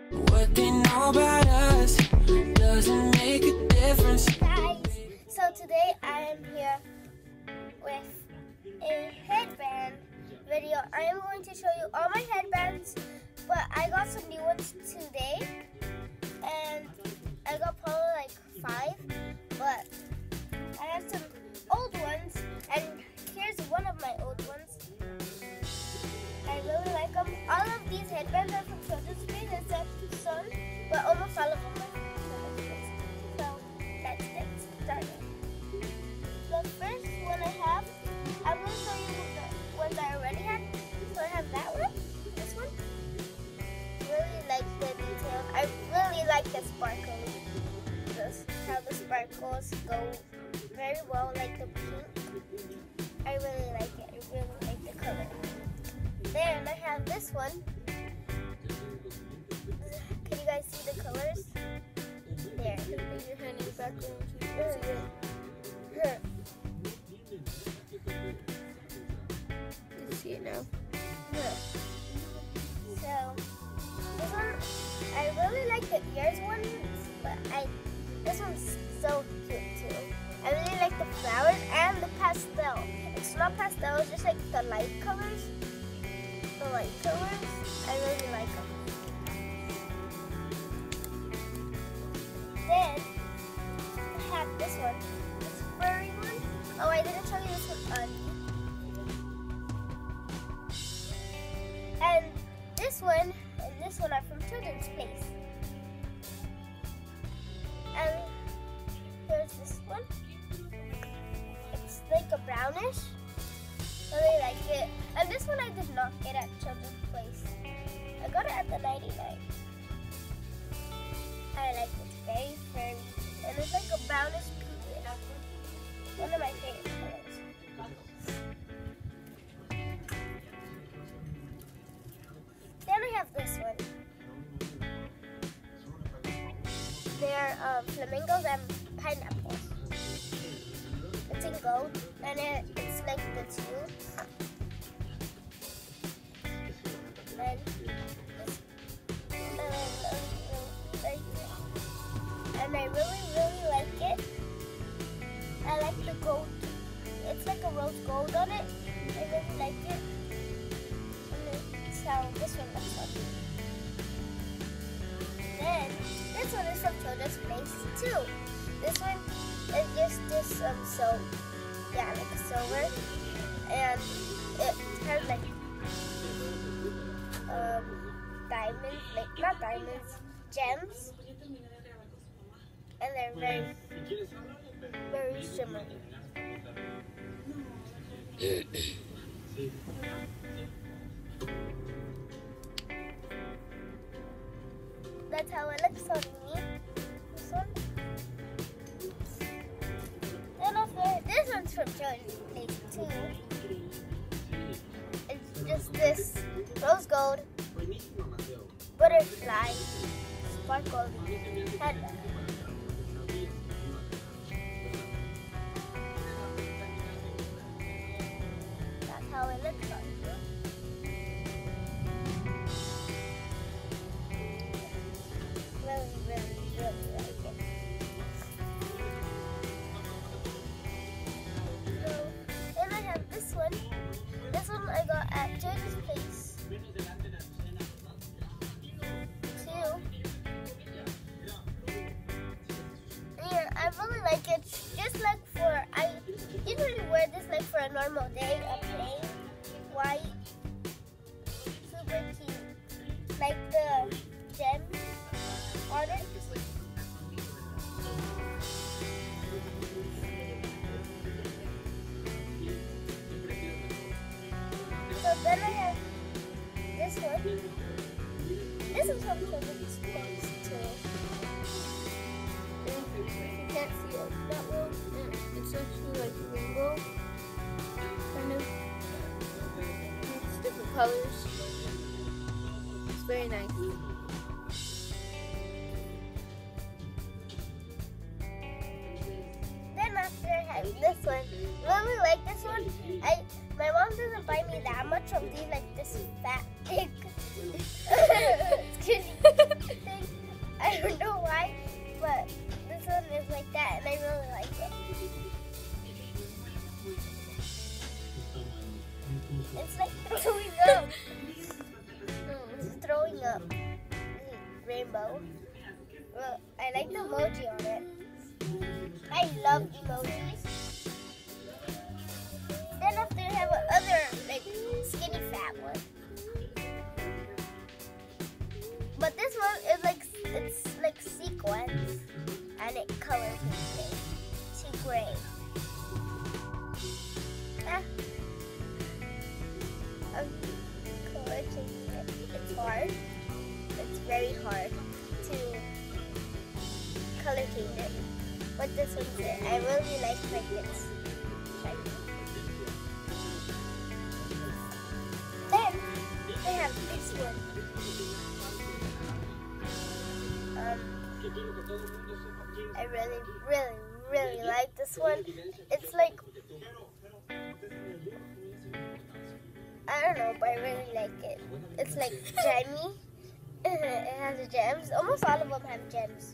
What they know about us doesn't make a difference. Guys, so today I am here with a headband video. I am going to show you all my headbands, but I got some new ones today, and I got probably like 5, but I have some old ones, and here's one of my old ones. I really like them. All of these headbands are from Children's Place except some, but almost all of them are from Children's Place. So let's get started. The first one I have, I'm going to show you the ones I already had. So I have that one, this one. Really like the details. I really like the sparkles. How the sparkles go very well, like the pink. I really like it. I really like the color. Then I have this one. Can you guys see the colors? There. Put your hand in the background. Here. You can see it now. Here. So this one, I really like the ears one, but this one's so cute too. I really like the flowers and the pastel. It's not pastel, it's just like the light colors. The light colors, I really like them. Then I have this one, this furry one. Oh, I didn't show you this one and this one are from Children's Place. And here's this one. It's like a brownish. I really like it. And this one I did not get at Children's Place. I got it at the 99. I like it. Very furry. And it's like a brownish pink. One of my favorite colors. Then I have this one. They're flamingos and pineapples. It's in gold, and it's like the two. And this, and I really like it. I like the gold. It's like a rose gold on it. I really like it. And so this one looks like. Then this one is from Children's Place too. This one is just this like silver, and it has like diamonds, like not diamonds, gems, and they're very shimmery. That's how it looks on me. This one. Then over this one's from Children's Place too. It's just this rose gold butterfly sparkle headband. That's how it looks on you. Really like it. So, then I have this one. This one I got at Children's Place too. Yeah, I really like it. Just like I usually wear this like for a normal day, a plain white, super cute, like the gems on it. So then I have this one. This is from Children's Place too. You can't see it that well. It's actually like a rainbow. Kind of. It's different colors. It's very nice. Then after I have this one, really like this one. My mom doesn't buy me that much of these, like this fat big. It's kidding. rainbow. Well, I like the emoji on it. I love emojis. Then after I have another like skinny fat one. But this one is like it's like sequins and it colors it to gray. Color changing it. It's hard. It's very hard to color change it. But this one's it. I really like it's shiny. Then they have this one. I really like this one. It's like, I don't know, but I really like it. It's like gemmy. It has gems. Almost all of them have gems.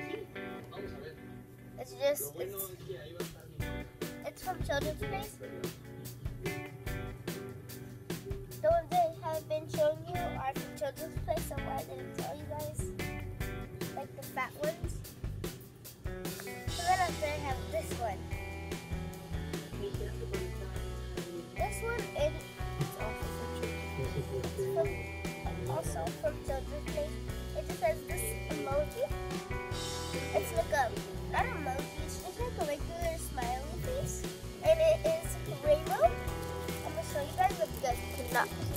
It's from Children's Place. The ones I have been showing you are from Children's Place, so I didn't tell you guys. Like the fat ones. So then after I have this one. This one is also from Children's Place. It just has this emoji. It's like not emoji, it's just like a regular smiley face. And it is rainbow. I'm going to show you guys if you guys cannot see.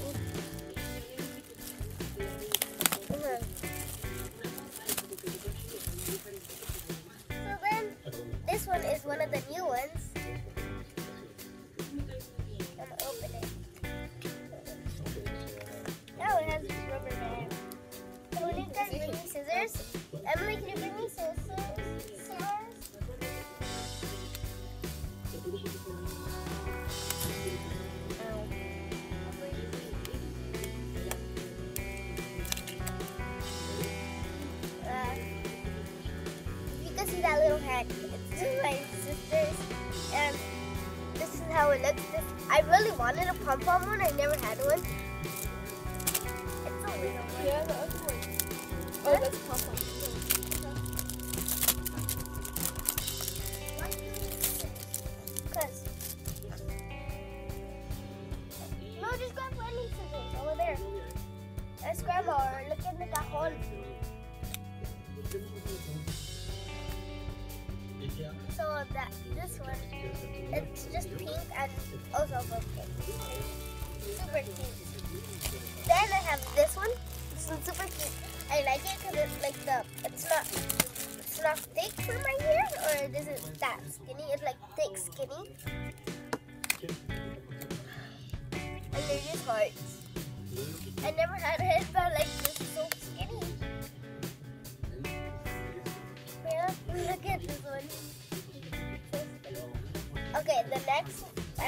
So then, this one is one of the new ones. I'm going to open it. Now it has this rubber band. So will you guys bring me scissors? Emily, can you bring me scissors? You can see that little hand. It's just my sister's, and this is how it looks. I really wanted a pom-pom one. I never had one. It's a little one. Yeah, the other one. Oh, that's pom-pom. No, just grab any scissors over there. Let's grab or look in the cajon. So this one, it's just pink and also pink. Super cute. Then I have this one. This one's super cute. I like it because it's like it's not thick for my hair, or it isn't that skinny. It's like thick, skinny. And they're just hearts. I never had a headband like this, so skinny. Yeah, look at this one. Okay, the next,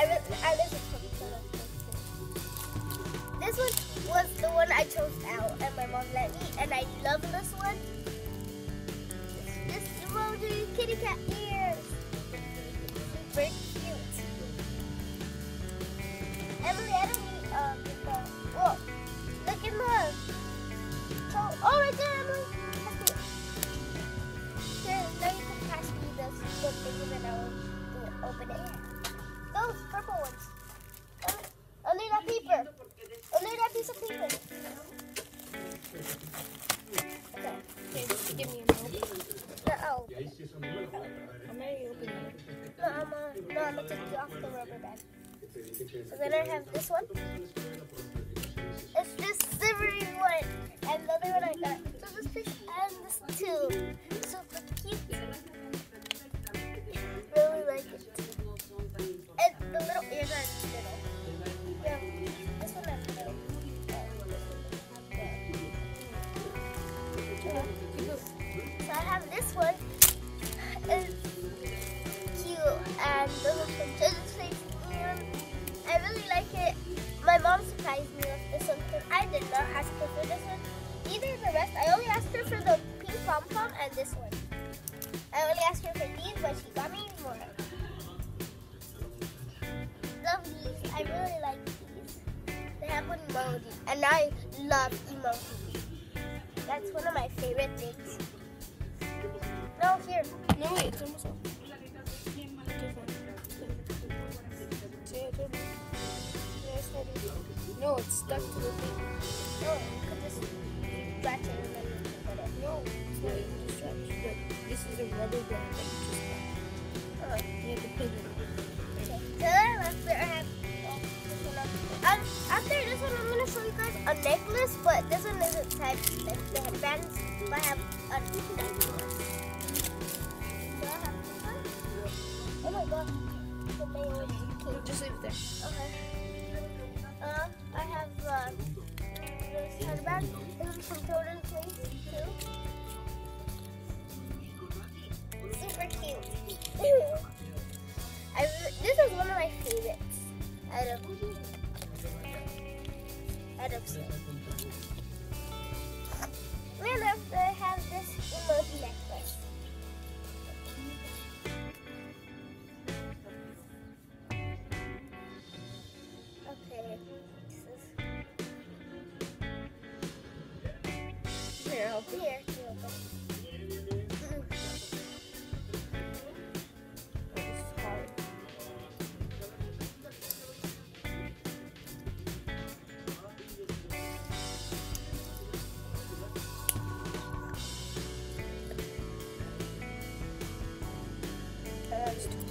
this one was the one I chose out, and my mom let me, and I love this one. It's just emoji kitty cat ears. Super cute. Emily, I don't need whoa, look in the. So, oh, right there, Emily. That's it. Here, now you can pass me this thing, and then I will open it. Those purple ones. Only that paper. Only that piece of paper. Okay. Okay, just give me a moment. Oh. I'm ready to open it. No, I'm gonna take you off the rubber band. So then I have this one. It's this silvery one. And the other one I got. So this piece and this too. Super cute. Really like it. And the little ears are little. Yeah, this one has little. So I have this one. It's cute and the one from Children's Place. And I really like it. My mom surprised me with this one because I did not ask her for this one. Either the rest. I only asked her for the pink pom-pom and this one. I only asked her for these, but she got me more. Love these. I really like these. They have an emoji, and I love emojis. That's one of my favorite things. No, here. No, wait, it's almost off. See, I told you. No, it's stuck to the thing. No, you could just stretch it and then you can put it. No, it's not even to stretch. But this is a rubber band that you just got. You have to pin it. Okay. To the left there I have this one up. After this one I'm going to show you guys a necklace, but this one isn't type like the headbands, but I have a necklace. Do I have this one? Oh my god. The mail is cute. Just leave it there. Okay. I have this headband. This is from Totem Place too. Super cute. This is one of my favorites out of stuff. And after I have this emoji necklace. Okay, this is Here, I'll put here. To open. this is hard. It's too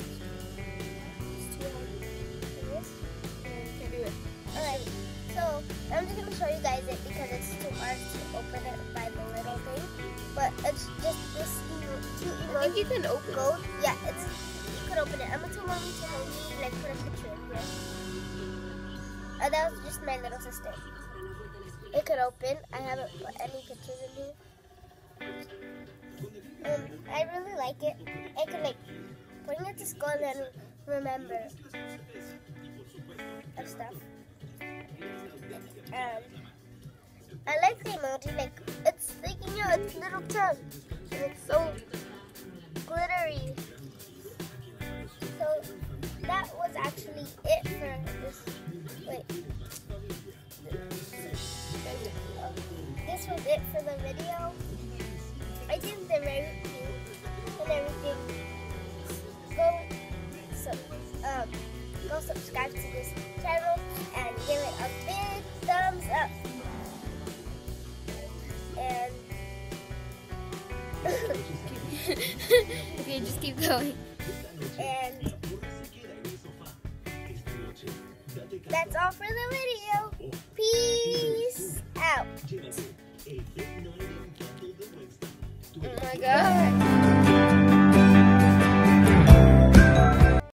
hard. Can't do it. Alright, so I'm just gonna show you guys it because it's too hard to open it by the little thing. But it's just this cute I think you emoji can open it. gold. Yeah, you could open it. I'm gonna tell mommy to help me like put a picture in here. That was just my little sister. It could open. I haven't put any pictures in here. I really like it. I could like bring it to school and then remember of stuff. I like the emoji, like it's sticking out its little tongue. And it's so glittery. So that was actually it for this. Wait. This was it for the video. I think they're very cute and everything. Go subscribe to this channel and give it a big thumbs up. And Okay, just keep going. and that's all for the video. Peace out. Oh my god.